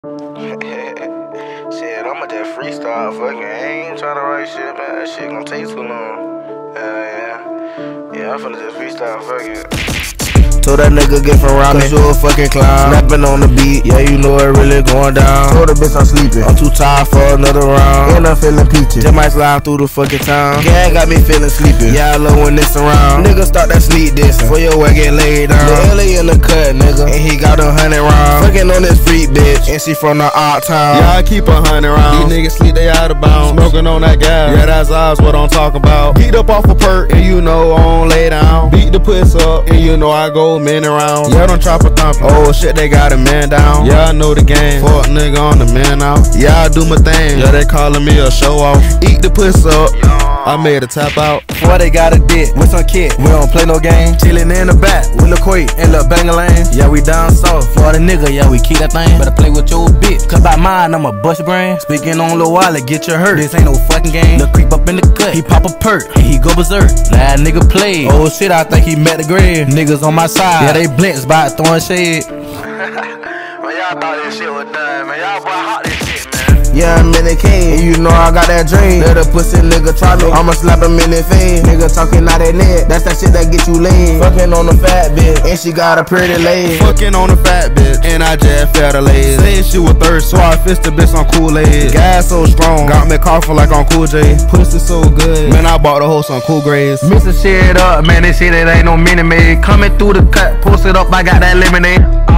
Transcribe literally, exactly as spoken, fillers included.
Shit, I'ma just freestyle. Fucking, I ain't trying to write shit, man. That shit gonna take too long. Yeah, yeah. Yeah, I'm finna just freestyle. Fuck it. Told that nigga get from around me, cause you a fucking clown. Snapping on the beat, yeah, you know it really going down. Told the bitch I'm sleeping, I'm too tired for another round. And I'm feeling peachy, just might slide through the fucking town. Gang got me feeling sleepy, yeah, I love when it's around. Nigga start that sneak dissing, for your way get laid down. The L A in the cut, nigga, and he got a hundred rounds. Fucking on this freak bitch, and she from the out town. Yeah, I keep a hundred rounds. These niggas sleep, they out of bounds. Smoking on that gas, yeah, that's ours, what I'm talking about. Geeked up off a perk, and you know I don't lay down. Beat the puss up, and you know I go many rounds. Yeah, don't chop a thump. Oh shit, they got a man down. Yeah, I know the game. Fuck nigga on the man out. Yeah, I do my thing. Yeah, they calling me a show off. Eat the puss up. I made a tap out. Before they got a dick with some kid. We don't play no game. Chillin' in the back with Quay and ft-Bangalang. Yeah, we down south. For the nigga, yeah, we keep that thing. Better play with your bitch. Cause by mine, I'ma bust your brain. Speaking on Lil Wallet, get your hurt. This ain't no fucking game. Look creep up in the cut. He pop a perk and he go berserk. That nigga play. Oh shit, I think he met the grave. Niggas on my side. Yeah, they blinks by throwing shade. Man, y'all thought this shit was done, man. Y'all boy hot this shit, man. Yeah, I'm in the king, and you know I got that dream. Let a pussy nigga try me, I'ma slap him in the face. Nigga talking out that neck, that's that shit that get you laid. Fucking on the fat bitch, and she got a pretty leg. Fucking on the fat bitch, and I just felt her legs. Saying she was thirst, so I fist the bitch on Kool-Aid. Gas so strong, got me coughing like on Cool J. Pussy so good, man, I bought the whole some cool grades. Mix the shit up, man, this shit it ain't no mini made. Coming through the cut, post it up, I got that lemonade.